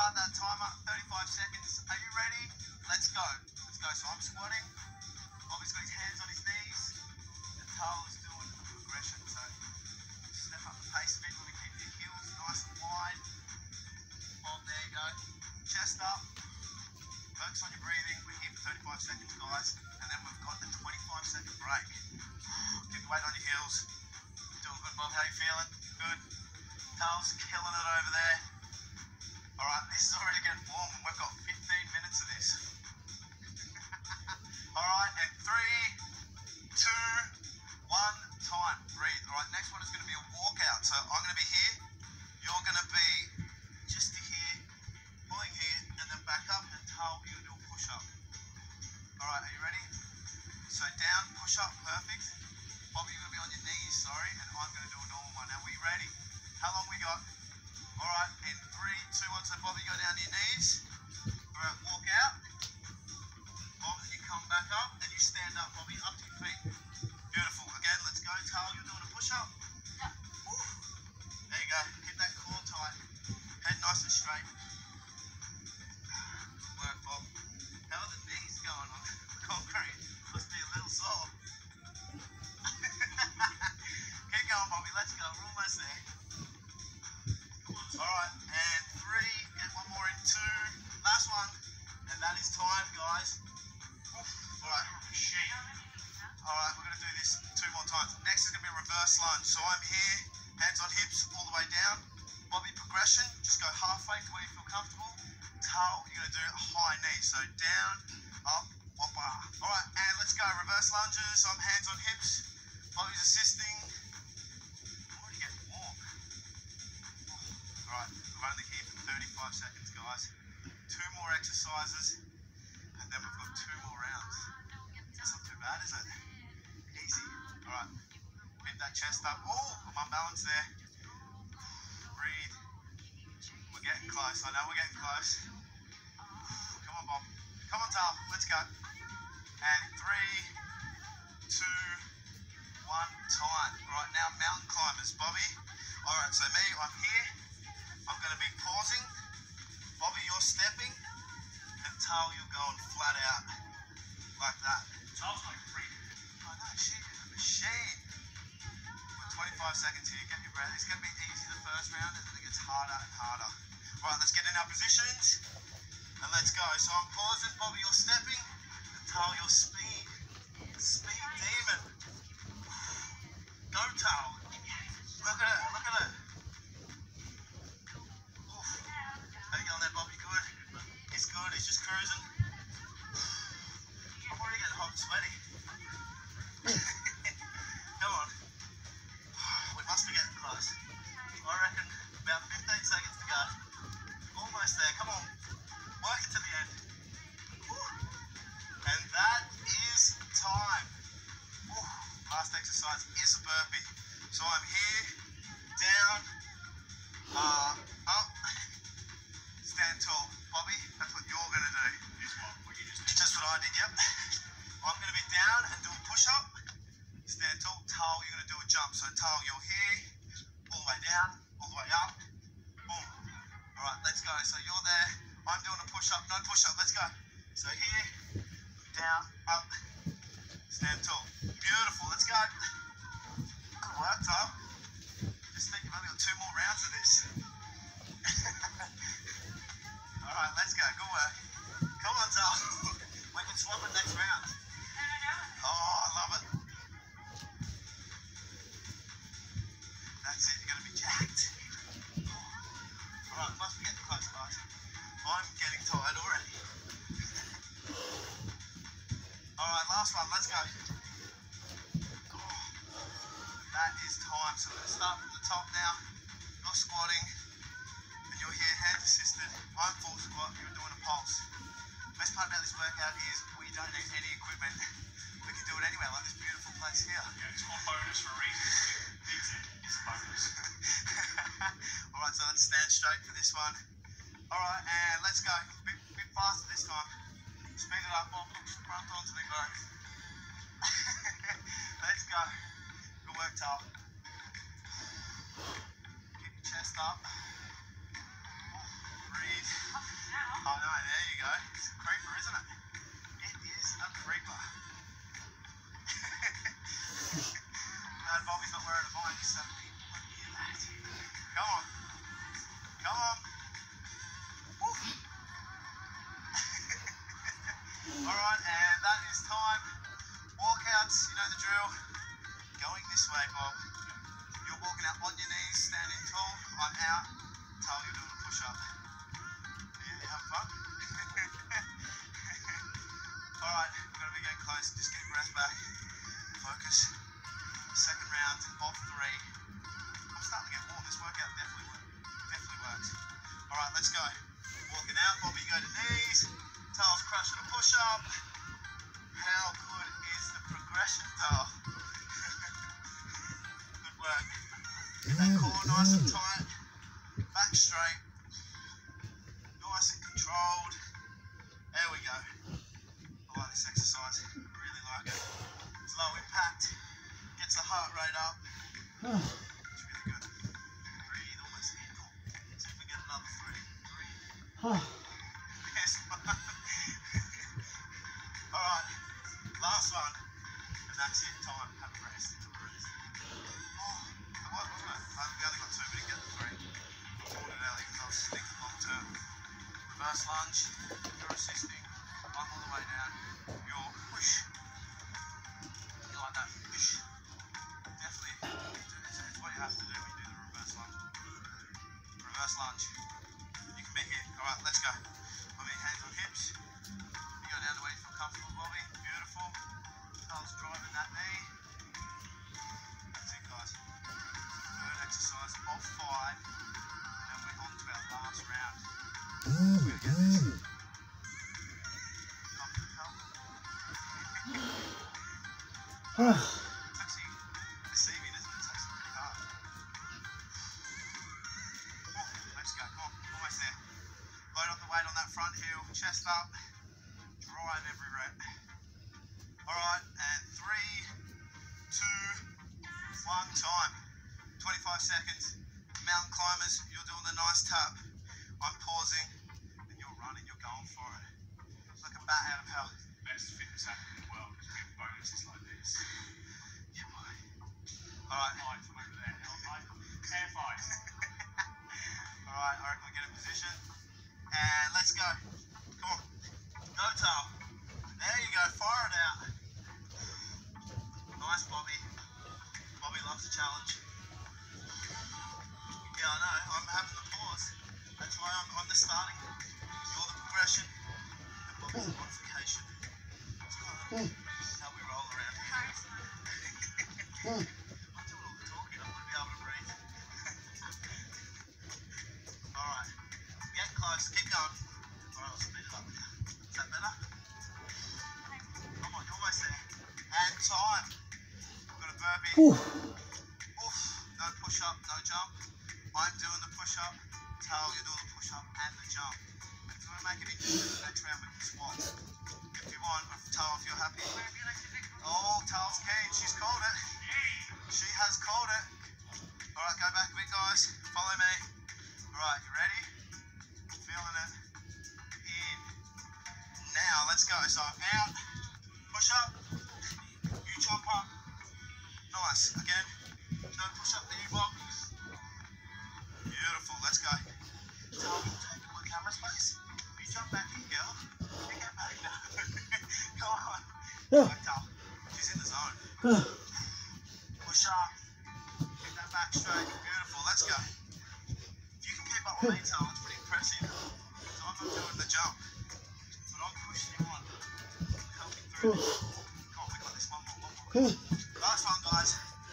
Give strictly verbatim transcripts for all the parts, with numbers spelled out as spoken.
start that timer, thirty-five seconds. Are you ready? Let's go. Let's go. So I'm squatting. Bobby's got his hands on his knees. And Tara's doing a progression. So step up the pace a bit when we keep your heels nice and wide. Bob, there you go. Chest up. Focus on your breathing. We're here for thirty-five seconds, guys. And then we've got the twenty-five second break. Keep the weight on your heels. Doing good, Bob. How you feeling? Good. Tara's killing it over there. Alright, this is already getting warm and we've got fifteen minutes of this. Alright, and three, two, one, time. Breathe. Alright, next one is going to be a walkout. So I'm going to be here. You're going to be just here, pulling here, and then back up, and Tara, you're going to do a push-up. Alright, are you ready? So down, push-up, perfect. Bobby, you're going to be on your knees, sorry, and I'm going to do a normal one. Now, we ready? How long we got? Alright, in three, two, one, so Bobby, go down to your knees. Alright, walk out. Bob, you come back up, and you stand up, Bobby, up to your feet. Beautiful. Again, let's go. Tal, you're doing a push-up. Yeah. Woo. There you go. Keep that core tight. Head nice and straight. Good work, Bob. How are the knees going on concrete? Must be a little sore. Keep going, Bobby. Let's go. We're almost there. Alright, and three, get one more in, two, last one, and that is time, guys. Alright, alright, we're going to do this two more times. Next is going to be a reverse lunge. So I'm here, hands on hips, all the way down. Bobby, progression, just go halfway to where you feel comfortable. Tail, you're going to do a high knee. So down, up, whoppa. Alright, and let's go, reverse lunges. I'm hands on hips. Bobby's assisting. I'm already getting warm. Alright, we're only here for thirty-five seconds, guys. Two more exercises, and then we've got two more rounds. That's not too bad, is it? Easy. Alright, lift that chest up. Oh, I'm unbalanced there. Breathe. We're getting close. I know we're getting close. Come on, Bob. Come on, Tal. Let's go. And three, two, one, time. Alright, now mountain climbers. Bobby. Alright, so me, I'm here. I'm going to be pausing. Bobby, you're stepping. And Tal, you're going flat out. Like that. Tal's like breathing. I know, she is a machine. We're twenty-five seconds here. Get your breath. It's going to be easy the first round, and then it gets harder and harder. Right, let's get in our positions. And let's go. So I'm pausing. Bobby, you're stepping. And Tal, you're speed. Speed demon. Go, Tal. Look at it. Look at it. How you going there, Bobby? Good? He's good, he's just cruising. I'm already getting hot and sweaty. Come on. We must be getting close. I reckon about fifteen seconds to go. Almost there, come on. Work it to the end. And that is time. Last exercise is a burpee. So I'm here, down, uh, up. Stand tall. Bobby, that's what you're going to do. Just what? What you just did? Just what I did, yep. I'm going to be down and do a push-up. Stand tall. Tal, you're going to do a jump. So Tal, you're here, all the way down, all the way up. Boom. All right, let's go. So you're there. I'm doing a push-up. No push-up. Let's go. So here, down, up, stand tall. Beautiful. Let's go. Good work, Tal. Just think you've only got two more rounds of this. Alright, let's go. Good work. Come on, Tal. We can swap it next round. Oh, I love it. That's it. You're going to be jacked. Alright, must be getting close, guys. I'm getting tired already. Alright, last one. Let's go. Oh, that is time. So we're going to start from the top now. You're squatting. You're here, hand assisted. I'm full squat, you're doing a pulse. Best part about this workout is we don't need any equipment. We can do it anywhere, like this beautiful place here. Yeah, it's called bonus for a reason. It's a bonus. Alright, so let's stand straight for this one. Alright, and let's go. A bit, bit faster this time. Speed it up, Bob. Front onto me, bro. Let's go. Good work, Tal. Keep your chest up. Breathe. Alright, and that is time. Walkouts, you know the drill. Going this way, Bob. You're walking out on your knees, standing tall. I'm out. Tell you're doing a push-up. Yeah, you having fun? Alright, we're going to be getting close. Just get your breath back. Focus. Second round of three. I'm starting to get warm. This workout definitely, definitely works. Alright, let's go. Walking out, Bobby, go to knees. Tail's crushing a push-up. How good is the progression, Tal? Good work. Get that core nice and tight. Back straight. Nice and controlled. There we go. I like this exercise. I really like it. It's low impact. Gets the heart rate up. It's really good. Breathe almost in. See if we get another three. Breathe. Yes. Alright. Last one. And that's it. Time. Have a rest. Have a rest. Oh, what wasn't it? I we only got two, but didn't get the three. I thought it early because I was thinking long term. Reverse lunge. You're assisting. I'm all the way down. You're push. You like that? Push. Definitely. It's, it's what you have to do when you do the reverse lunge. Reverse lunge. You can be here. Alright, let's go. Bobby, hands on hips. You go down to where you feel comfortable, Bobby. Beautiful. Carl's driving that knee. That's it, guys. Third exercise of five. And then we're on to our last round. We're going to get this. It's actually deceiving, isn't it? It's actually pretty hard. Oh, let's go. Come on, almost there. Load up the weight on that front heel, chest up, drive every rep. Alright, and three, two, one, time. twenty-five seconds. Mountain climbers, you're doing the nice tap. I'm pausing, and you're running, you're going for it. Like a bat out of hell. Best fitness app in the world is with bonuses like this. Yeah, boy. Alright. Fight from over there. Air fight. Alright, I reckon we get in position. And let's go. Come on. Go, Tal. There you go. Fire it out. Nice, Bobby. Bobby loves the challenge. Yeah, I know. I'm having the pause. That's why I'm, I'm the starting. You're the progression. And Bobby's the modification. It's kind of how we roll around here. I'm doing all the talking. I want to be able to breathe. Alright. Get close. Keep going. Alright, I'll speed it up now. Is that better? Come on, you're almost there. And time. Got a burpee. Oof. Oof. No push up, no jump. I'm doing the push up. Tal, you're doing the push up and the jump. And if you want to make it interesting, next round we can swap. If you want, Tal, if you're happy. Oh, Tal's keen. She's called it. She has called it. Alright, go back a bit, guys. Follow me. Alright, you ready? Feeling it. In. Now, let's go. So I'm out. Push up. You jump up. Nice. Again. No push up there, Bob. Beautiful. Let's go. Tell me, take more camera space. You jump back in, girl. You get back now. Come on. Go, Tal. She's in the zone. Push up. Get that back straight. Beautiful. Let's go. If you can keep up with me, Tal, it's pretty impressive. So I'm not doing the jump. But I'm pushing you on. Helping through this. Come on, we got this. One more, one more. Last one, guys.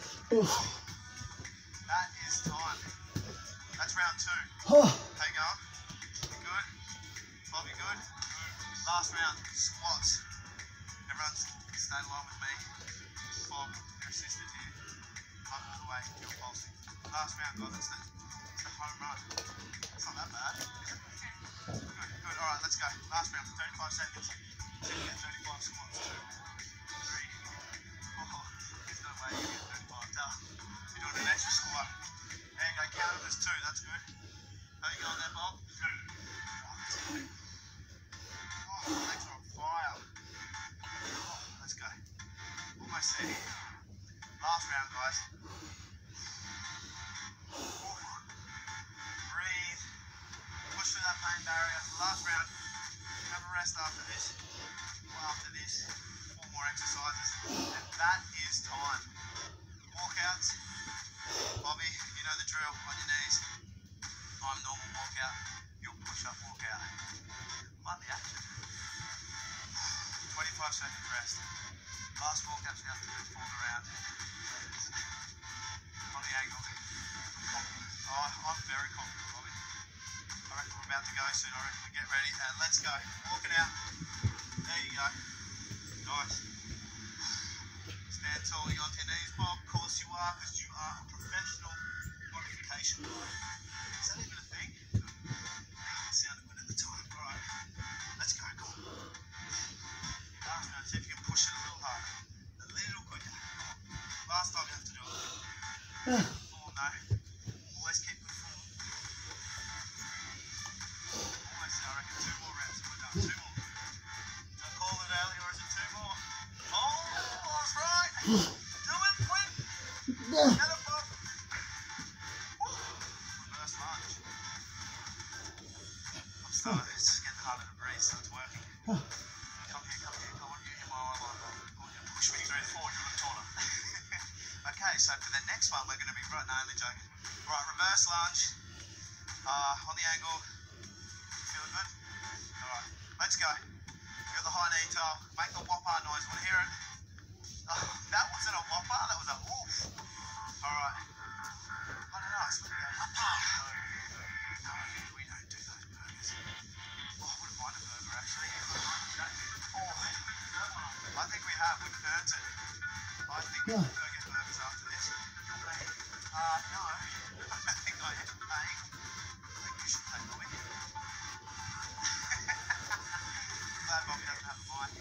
That is time. That's round two. How you going? You good? Bobby, good? Good. Last round, squats. Everyone's staying along with me. Bob, your assistant here. I'm all the way, you're pulsing. Last round, guys, it's the, it's the home run. It's not that bad, is it? Good, good. Alright, let's go. Last round for thirty-five seconds. See if you get thirty-five squats. Two, three, four. There's no way you get thirty-five. Done. You're doing an extra squat. There you go, count them as two, that's good. How you going there, Bob? Good. Oh, that's good. Oh, my legs are on fire. Oh, let's go. Almost there. Last round, guys. Ooh. Breathe. Push through that pain barrier. Last round. have a rest after this. After this, four more exercises, and that is time. Walkouts. Bobby, you know the drill. On your knees. I'm normal walkout. You'll push up walkout. Like the action. twenty-five seconds rest. Last walkout's now to do four around. On the angle. Oh, I'm very confident, Bobby. I reckon we're about to go soon. I reckon we get ready and let's go. Walking out. There you go. Nice. Stand tall, you onto your knees, Bob. Of course you are, because you are a professional modification guy. Is that even a thing? It sounded good at the time. Alright. Let's go, come on. Last round, see if you can push it a little harder. A little quicker. Last time you have to do it. Full, no. Always keep it full. Always, I reckon two more reps and we're done. Two more. Don't call it early, or is it two more? Oh, that's right. Do it quick. Get it, Bob. Reverse lunge. I'm starting. It's just getting harder to breathe, so it's working. Come here, come here. I want you in my eye line. I want you to push me through forward. You look taller. Okay, so for the next one, we're going to be right. No, only joking. Right, reverse lunge. Uh, on the angle. Feeling good? All right, let's go. Got the high knee toe. Make the whopper noise. Want to hear it? Oh, that wasn't a whopper. That was a woof. All right. I don't know. It's going to go whopper. No, we don't do those burgers. Oh, I wouldn't mind a burger actually. Oh, I think we have. We've earned it. I think we can go get burgers after this. Uh, no. I don't think I am paying. I think you should pay, Bobby. Glad Bobby doesn't have a mic.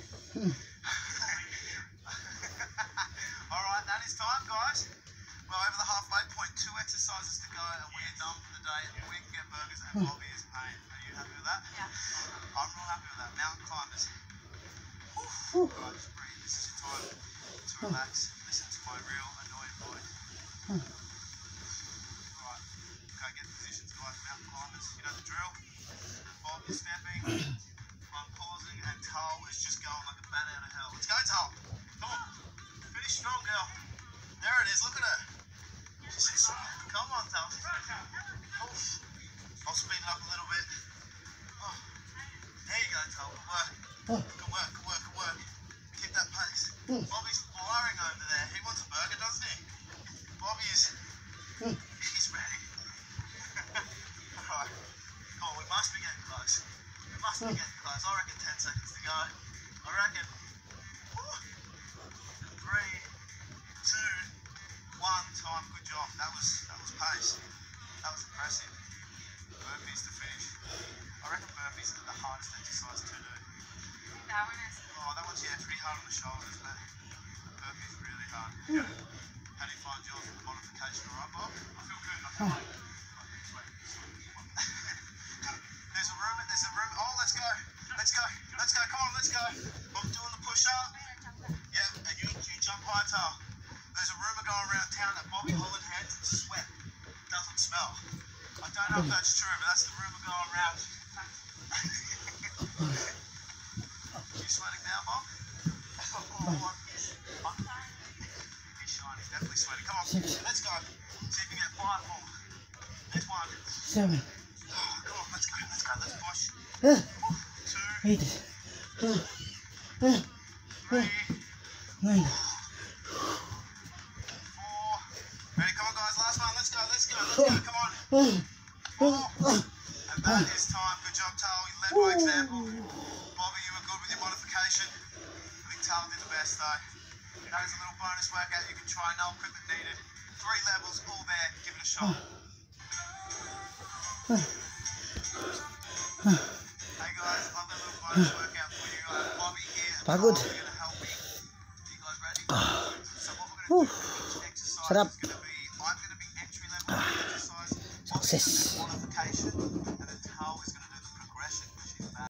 Alright, that is time, guys. We're over the halfway point. Two exercises to go and we are done for the day. And we can get burgers and Bobby is paying. Are you happy with that? Yeah. I'm real happy with that. Mountain climbers. Alright, just breathe. This is your time to relax. Listen to my real annoying voice. Alright, okay, get positions, guys. Mountain climbers. You know the drill. Bob is stepping. I'm pausing and Tal is just going like a bat out of hell. Let's go, Tal. Come on. Finish strong, girl. There it is. Look at her. She's excited. Come on, Tal. Oof. I'll speed it up a little bit. Oh. There you go, Tal. Good work. Good work, good work, good work. Keep that pace. Bobby's firing over there. He wants a burger, doesn't he? Bobby is... He's ready. Alright. Come on, we must be getting close. We must be getting close. I reckon ten seconds to go. I reckon. Woo. Three, two, one. Time. Good job. That was that was pace. That was impressive. Burpees to finish. I reckon burpees are the hardest exercise to do. That one is. Oh, that one's yeah pretty hard on the shoulders, but burpees are really hard. Yeah. How do you find yours with the modification? Alright, Bob? I feel good. I feel like. There's a room, there's a room. Oh, let's go. Let's go. Let's go. Come on, let's go. I'm doing the push up. Yeah, and you, you jump high, Tal. There's a rumor going around town that Bobby Holland hands and sweat doesn't smell. I don't know if that's true, but that's the rumor going around. You sweating now, Bob? Oh, he's shining. Definitely sweating. Come on. Let's go. See if you get five more. Next one. Seven. Come on, let's go, let's go, let's push. Uh, Two, eight. Uh, uh, three, nine. four. Ready, come on guys, last one, let's go, let's go, let's go, come on. Four. And that is time. Good job, Tal. You led by example. Bobby, you were good with your modification. I think Tal did the best though. That is a little bonus workout you can try, no equipment needed. Three levels, all there, give it a shot. Hey guys, I've got a little bonus workout for you. Uh, Bobby here and Carl are going to help me. Are you guys ready? So what we're going to do for each exercise Shut up. is going to be, I'm going to be entry level exercise, Bobby's going to be modification,